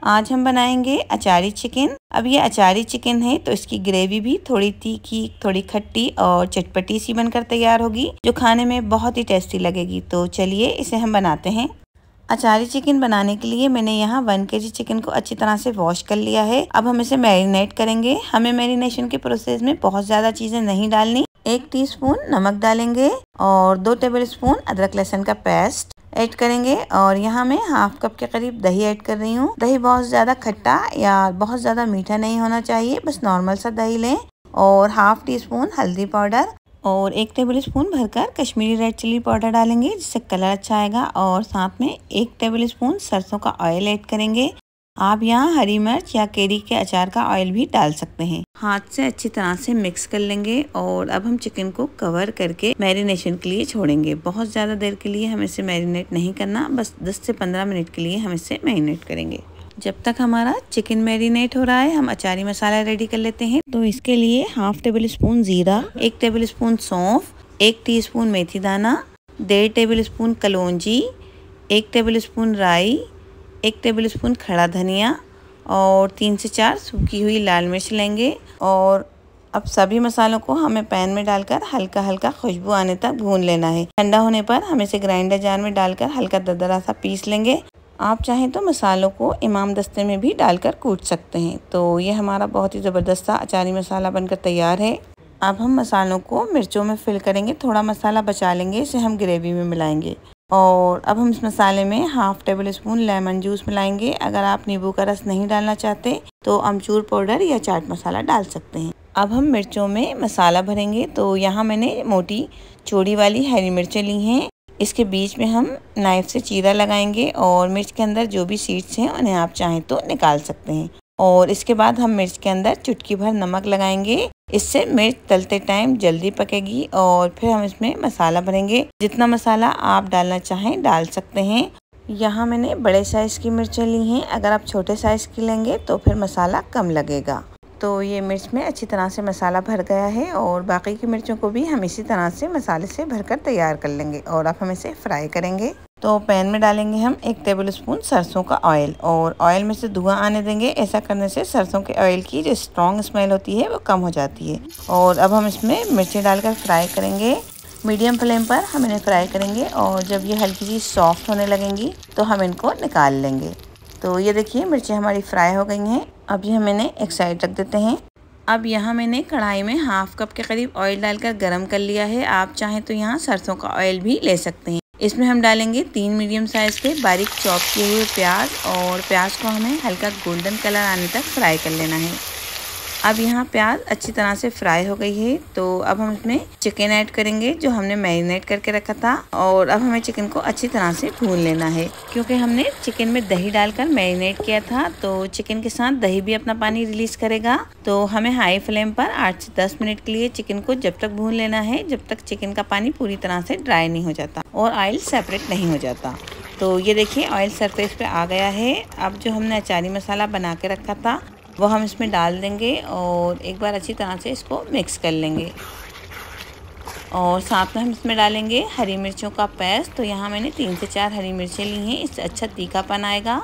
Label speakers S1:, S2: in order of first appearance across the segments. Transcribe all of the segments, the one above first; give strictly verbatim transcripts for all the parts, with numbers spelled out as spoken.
S1: आज हम बनाएंगे अचारी चिकन। अब ये अचारी चिकन है तो इसकी ग्रेवी भी थोड़ी तीखी, थोड़ी खट्टी और चटपटी सी बनकर तैयार होगी, जो खाने में बहुत ही टेस्टी लगेगी। तो चलिए इसे हम बनाते हैं। अचारी चिकन बनाने के लिए मैंने यहाँ वन केजी चिकन को अच्छी तरह से वॉश कर लिया है। अब हम इसे मैरिनेट करेंगे। हमें मैरिनेशन के प्रोसेस में बहुत ज़्यादा चीज़ें नहीं डालनी। एक टीस्पून नमक डालेंगे और दो टेबल स्पून अदरक लहसुन का पेस्ट ऐड करेंगे। और यहाँ मैं हाफ कप के करीब दही ऐड कर रही हूँ। दही बहुत ज़्यादा खट्टा या बहुत ज़्यादा मीठा नहीं होना चाहिए, बस नॉर्मल सा दही लें। और हाफ टी स्पून हल्दी पाउडर और एक टेबल स्पून भरकर कश्मीरी रेड चिली पाउडर डालेंगे, जिससे कलर अच्छा आएगा। और साथ में एक टेबल स्पून सरसों का ऑयल ऐड करेंगे। आप यहाँ हरी मिर्च या केरी के अचार का ऑयल भी डाल सकते हैं। हाथ से अच्छी तरह से मिक्स कर लेंगे और अब हम चिकन को कवर करके मैरिनेशन के लिए छोड़ेंगे। बहुत ज़्यादा देर के लिए हमें इसे मैरिनेट नहीं करना, बस दस से पंद्रह मिनट के लिए हम इसे मैरिनेट करेंगे। जब तक हमारा चिकन मैरिनेट हो रहा है, हम अचारी मसाला रेडी कर लेते हैं। तो इसके लिए हाफ टेबल स्पून जीरा, एक टेबल स्पून सौंफ, एक टीस्पून मेथी दाना, डेढ़ टेबल स्पून कलौंजी, एक टेबल स्पून राई, एक टेबल स्पून खड़ा धनिया और तीन से चार सूखी हुई लाल मिर्च लेंगे। और अब सभी मसालों को हमें पैन में डालकर हल्का हल्का खुशबू आने तक भून लेना है। ठंडा होने पर हम इसे ग्राइंडर जार में डालकर हल्का दरदरा सा पीस लेंगे। आप चाहें तो मसालों को इमाम दस्ते में भी डालकर कूट सकते हैं। तो ये हमारा बहुत ही ज़बरदस्त सा अचारी मसाला बनकर तैयार है। अब हम मसालों को मिर्चों में फिल करेंगे। थोड़ा मसाला बचा लेंगे, इसे हम ग्रेवी में मिलाएंगे। और अब हम इस मसाले में half tablespoon lemon juice मिलाएंगे। अगर आप नींबू का रस नहीं डालना चाहते तो अमचूर पाउडर या चाट मसाला डाल सकते हैं। अब हम मिर्चों में मसाला भरेंगे। तो यहाँ मैंने मोटी चौड़ी वाली हरी मिर्चें ली हैं। इसके बीच में हम नाइफ से चीरा लगाएंगे और मिर्च के अंदर जो भी सीड्स हैं उन्हें आप चाहें तो निकाल सकते हैं। और इसके बाद हम मिर्च के अंदर चुटकी भर नमक लगाएंगे। इससे मिर्च तलते टाइम जल्दी पकेगी। और फिर हम इसमें मसाला भरेंगे। जितना मसाला आप डालना चाहें डाल सकते हैं। यहाँ मैंने बड़े साइज़ की मिर्चें ली हैं। अगर आप छोटे साइज़ की लेंगे तो फिर मसाला कम लगेगा। तो ये मिर्च में अच्छी तरह से मसाला भर गया है और बाकी की मिर्चों को भी हम इसी तरह से मसाले से भरकर तैयार कर लेंगे। और अब हम इसे फ्राई करेंगे। तो पैन में डालेंगे हम एक टेबल स्पून सरसों का ऑयल और ऑयल में से धुआं आने देंगे। ऐसा करने से सरसों के ऑयल की जो स्ट्रॉन्ग स्मेल होती है वो कम हो जाती है। और अब हम इसमें मिर्ची डालकर फ्राई करेंगे। मीडियम फ्लेम पर हम इन्हें फ्राई करेंगे और जब ये हल्की सी सॉफ्ट होने लगेंगी तो हम इनको निकाल लेंगे। तो ये देखिए मिर्ची हमारी फ्राई हो गई हैं। अब ये हम इन्हें एक साइड रख देते हैं। अब यहाँ मैंने कढ़ाई में हाफ कप के करीब ऑयल डालकर गरम कर लिया है। आप चाहें तो यहाँ सरसों का ऑयल भी ले सकते हैं। इसमें हम डालेंगे तीन मीडियम साइज़ के बारीक चॉप किए हुए प्याज और प्याज को हमें हल्का गोल्डन कलर आने तक फ्राई कर लेना है। अब यहाँ प्याज अच्छी तरह से फ्राई हो गई है। तो अब हम इसमें चिकन ऐड करेंगे जो हमने मैरिनेट करके रखा था। और अब हमें चिकन को अच्छी तरह से भून लेना है, क्योंकि हमने चिकन में दही डालकर मैरिनेट किया था। तो चिकन के साथ दही भी अपना पानी रिलीज करेगा। तो हमें हाई फ्लेम पर आठ से दस मिनट के लिए चिकन को जब तक भून लेना है जब तक चिकन का पानी पूरी तरह से ड्राई नहीं हो जाता और ऑयल सेपरेट नहीं हो जाता। तो ये देखिए ऑयल सरफेस पे आ गया है। अब जो हमने अचारी मसाला बना के रखा था वो हम इसमें डाल देंगे और एक बार अच्छी तरह से इसको मिक्स कर लेंगे। और साथ में हम इसमें डालेंगे हरी मिर्चों का पेस्ट। तो यहाँ मैंने तीन से चार हरी मिर्चें ली हैं, इससे अच्छा तीखापन आएगा।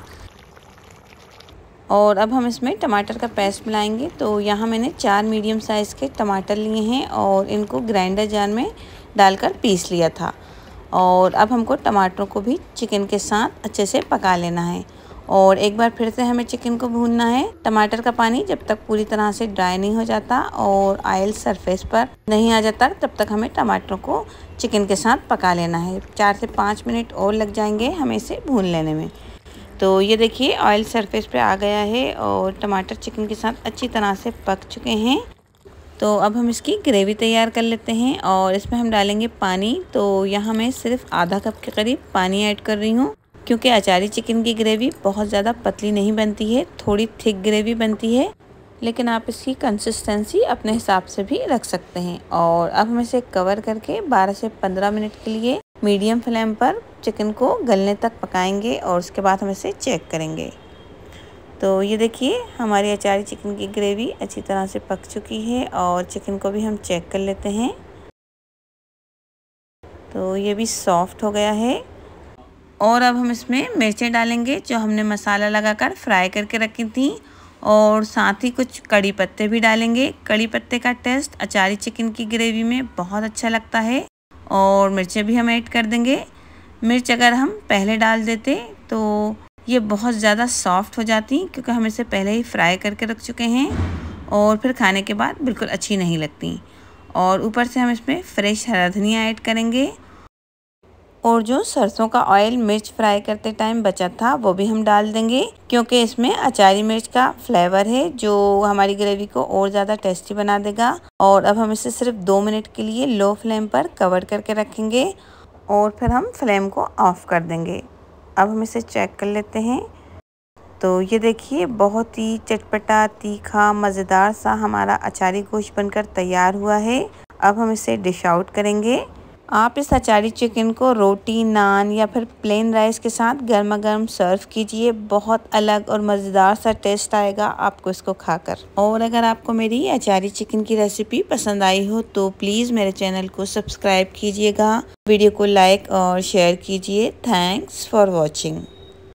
S1: और अब हम इसमें टमाटर का पेस्ट मिलाएंगे। तो यहाँ मैंने चार मीडियम साइज़ के टमाटर लिए हैं और इनको ग्राइंडर जार में डालकर पीस लिया था। और अब हमको टमाटरों को भी चिकन के साथ अच्छे से पका लेना है। और एक बार फिर से हमें चिकन को भूनना है। टमाटर का पानी जब तक पूरी तरह से ड्राई नहीं हो जाता और ऑयल सरफेस पर नहीं आ जाता तब तक हमें टमाटरों को चिकन के साथ पका लेना है। चार से पाँच मिनट और लग जाएंगे हमें इसे भून लेने में। तो ये देखिए ऑयल सरफेस पे आ गया है और टमाटर चिकन के साथ अच्छी तरह से पक चुके हैं। तो अब हम इसकी ग्रेवी तैयार कर लेते हैं और इसमें हम डालेंगे पानी। तो यहाँ मैं सिर्फ आधा कप के करीब पानी ऐड कर रही हूँ, क्योंकि अचारी चिकन की ग्रेवी बहुत ज़्यादा पतली नहीं बनती है, थोड़ी थिक ग्रेवी बनती है। लेकिन आप इसकी कंसिस्टेंसी अपने हिसाब से भी रख सकते हैं। और अब हम इसे कवर करके बारह से पंद्रह मिनट के लिए मीडियम फ्लेम पर चिकन को गलने तक पकाएंगे और उसके बाद हम इसे चेक करेंगे। तो ये देखिए हमारी अचारी चिकन की ग्रेवी अच्छी तरह से पक चुकी है और चिकन को भी हम चेक कर लेते हैं। तो ये भी सॉफ्ट हो गया है। और अब हम इसमें मिर्चें डालेंगे जो हमने मसाला लगाकर फ्राई करके रखी थी, और साथ ही कुछ कड़ी पत्ते भी डालेंगे। कड़ी पत्ते का टेस्ट अचारी चिकन की ग्रेवी में बहुत अच्छा लगता है। और मिर्चें भी हम ऐड कर देंगे। मिर्च अगर हम पहले डाल देते तो ये बहुत ज़्यादा सॉफ्ट हो जाती, क्योंकि हम इसे पहले ही फ्राई करके रख चुके हैं और फिर खाने के बाद बिल्कुल अच्छी नहीं लगती। और ऊपर से हम इसमें फ्रेश हरा धनिया ऐड करेंगे, और जो सरसों का ऑयल मिर्च फ्राई करते टाइम बचा था वो भी हम डाल देंगे, क्योंकि इसमें अचारी मिर्च का फ्लेवर है जो हमारी ग्रेवी को और ज़्यादा टेस्टी बना देगा। और अब हम इसे सिर्फ दो मिनट के लिए लो फ्लेम पर कवर करके रखेंगे और फिर हम फ्लेम को ऑफ कर देंगे। अब हम इसे चेक कर लेते हैं। तो ये देखिए बहुत ही चटपटा, तीखा, मज़ेदार सा हमारा अचारी गोश्त बनकर तैयार हुआ है। अब हम इसे डिश आउट करेंगे। आप इस अचारी चिकन को रोटी, नान या फिर प्लेन राइस के साथ गर्मा गर्म सर्व कीजिए। बहुत अलग और मज़ेदार सा टेस्ट आएगा आपको इसको खाकर। और अगर आपको मेरी अचारी चिकन की रेसिपी पसंद आई हो तो प्लीज़ मेरे चैनल को सब्सक्राइब कीजिएगा, वीडियो को लाइक और शेयर कीजिए। Thanks for watching.